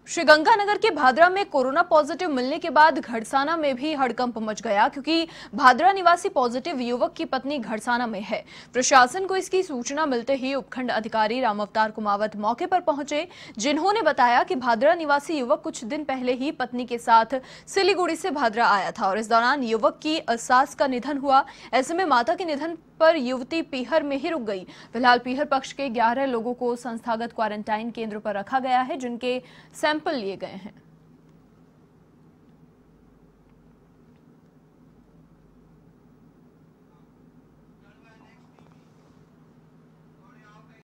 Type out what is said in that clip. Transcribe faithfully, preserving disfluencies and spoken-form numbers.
श्रीगंगानगर के भादरा में corona positive मिलने के बाद घड़साना में भी हड़कंप मच गया, क्योंकि भादरा निवासी पॉजिटिव युवक की पत्नी घड़साना में है। प्रशासन को इसकी सूचना मिलते ही उपखंड अधिकारी राम अवतार कुमावत मौके पर पहुंचे, जिन्होंने बताया कि भादरा निवासी युवक कुछ दिन पहले ही पत्नी के साथ सिलीगुड़ी से भादरा आया था और इस दौरान युवक की सास का निधन हुआ। ऐसे में माता के निधन पर युवती पीहर में ही रुक गई। फिलहाल पीहर पक्ष के ग्यारह लोगों को संस्थागत क्वारंटाइन केंद्र पर रखा गया है, जिनके सैंपल लिए गए हैं।